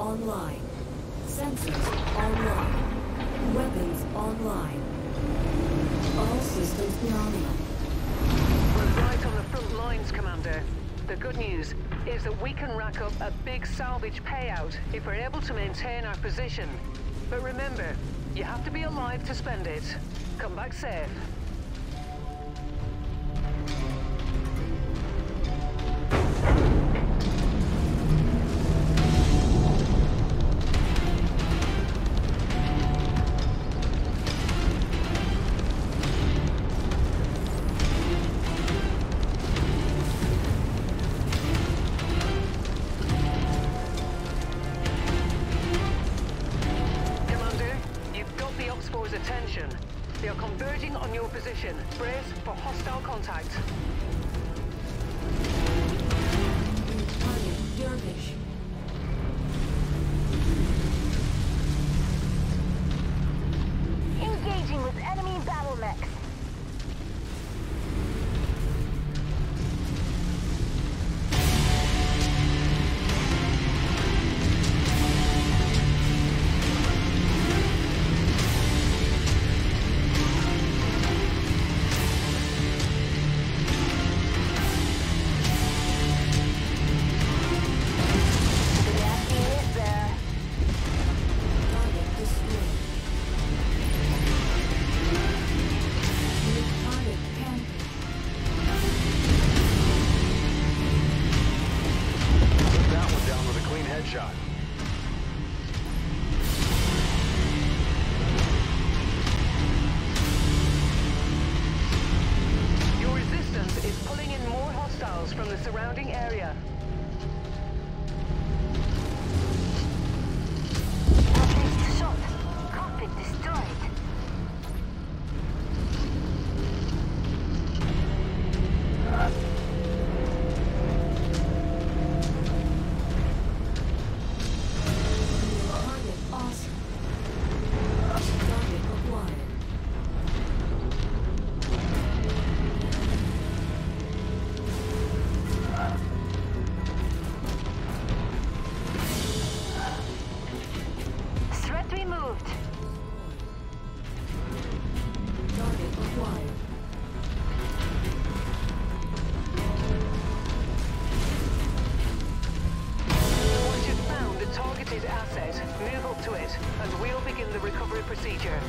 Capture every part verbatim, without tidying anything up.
online. Sensors online. Weapons online. All systems nominal. We're right on the front lines, Commander. The good news is that we can rack up a big salvage payout if we're able to maintain our position. But remember, you have to be alive to spend it. Come back safe. Attention. They are converging on your position. Brace for hostile contact. Target Dervish. Engaging with enemy battle mechs. Shot. Your resistance is pulling in more hostiles from the surrounding area. Rocket shot. Cockpit destroyed. Move up to it, and we'll begin the recovery procedure.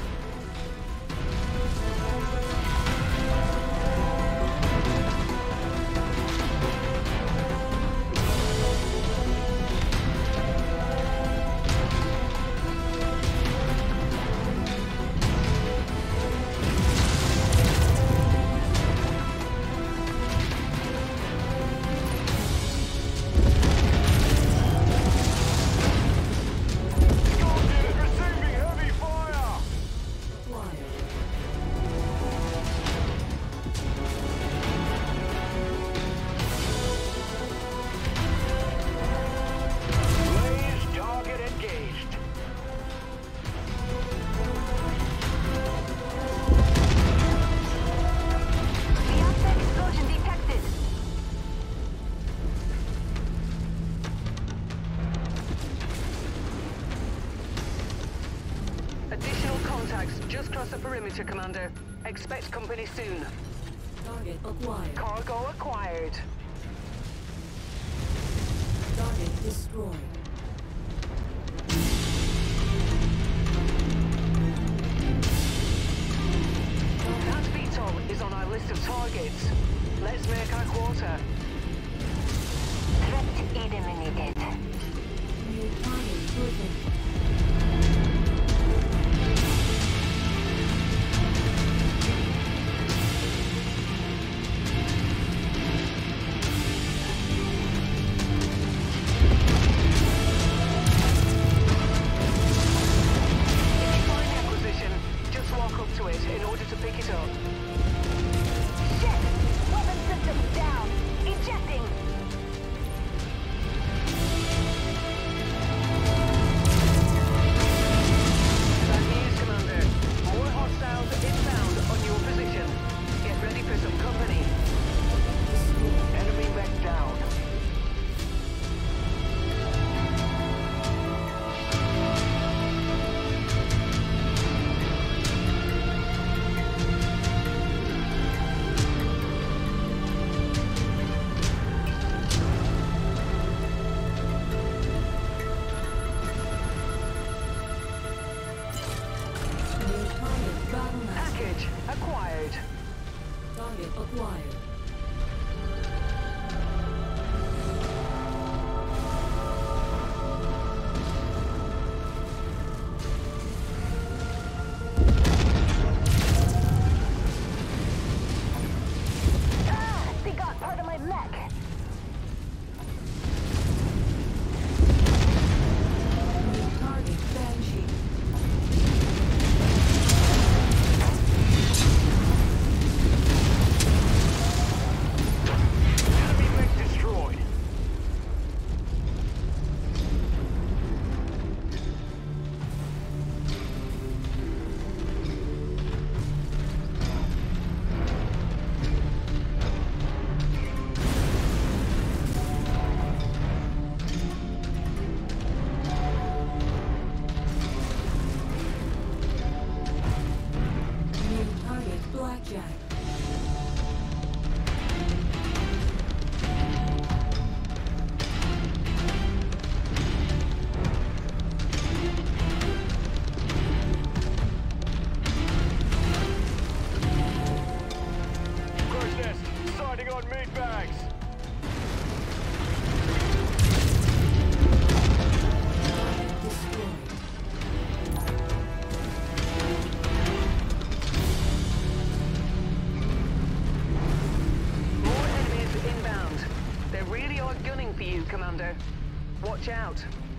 Just cross the perimeter, Commander. Expect company soon. Target acquired. Cargo acquired. Target destroyed. That V TOL is on our list of targets. Let's make our quarter. Threat eliminated. New target proven. acquired. Ah! They got part of my mech. New target Banshee. Enemy mech destroyed. New target Blackjack. Crow's Nest, sighting on meat bags. Target destroyed. More enemies inbound. They really are gunning for you, Commander. Watch out.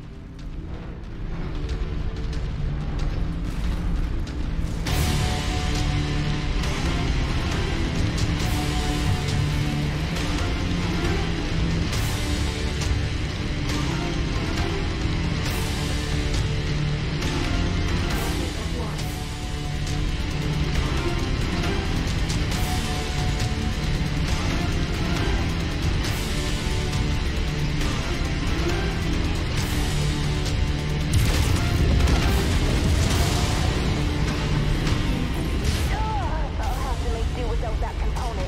Ugh, I'll have to make do without that component.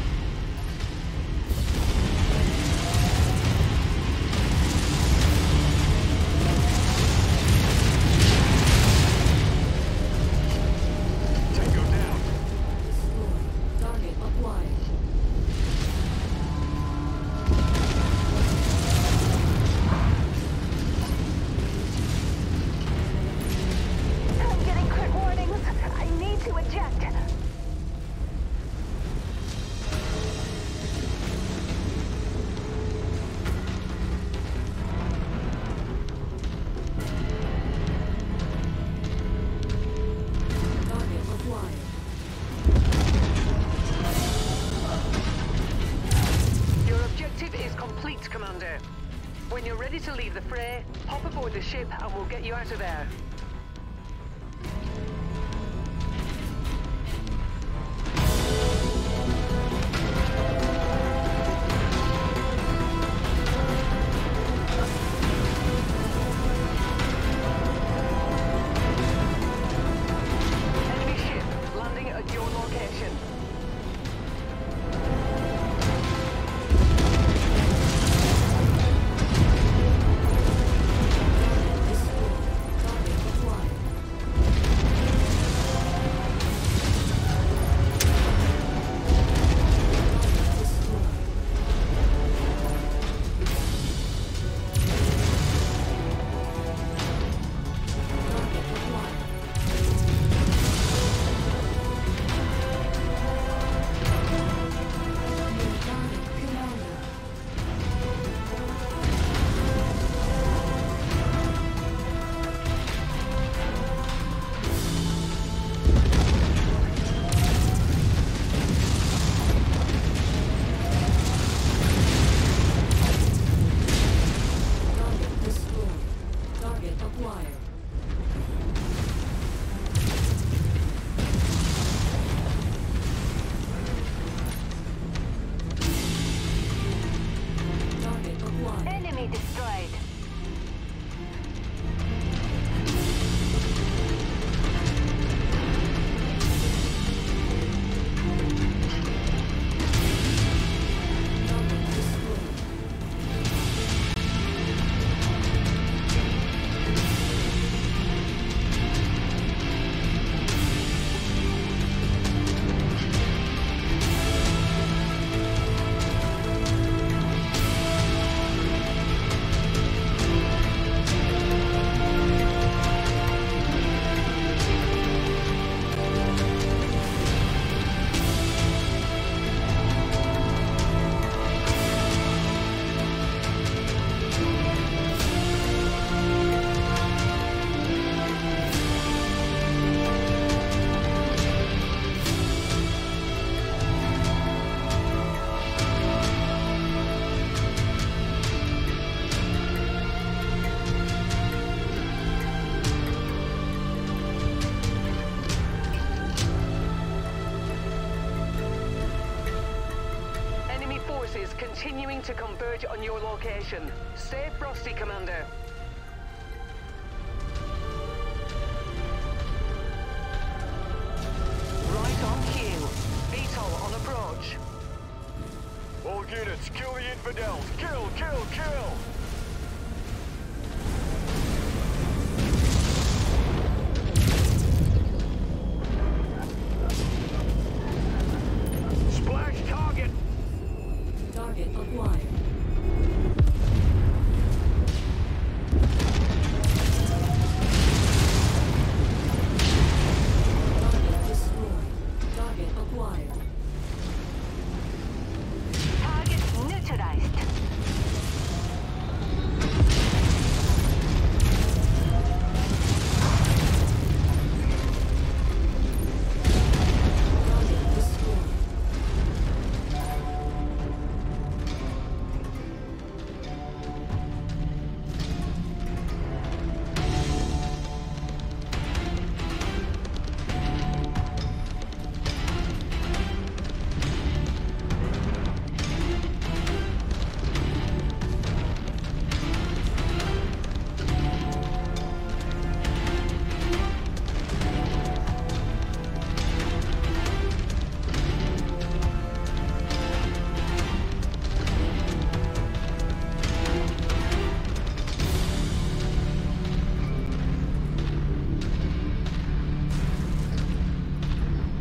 Tango down. Destroyed. Target acquired. I'm getting crit warnings. I need to eject. Target acquired. Your objective is complete, Commander. When you're ready to leave the fray, hop aboard the ship and we'll get you out of there. Enemy ship landing at your location. Destroyed. Target forces continuing to converge on your location. Stay frosty, Commander. Right on cue. V TOL on approach. All units, kill the infidels! Kill, kill, kill! Splash target! Target acquired. Target destroyed. Target acquired. Target neutralized. Target destroyed.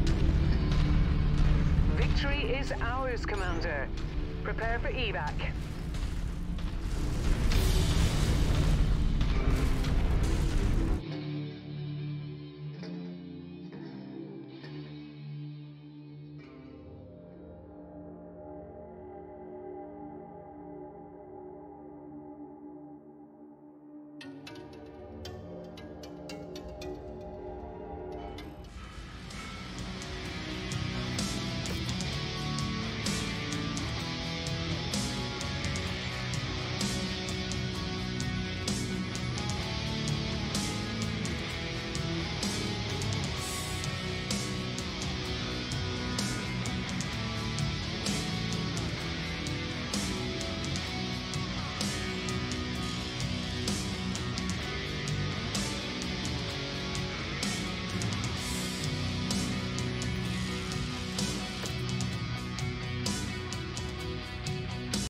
Victory is ours, Commander. Prepare for evac.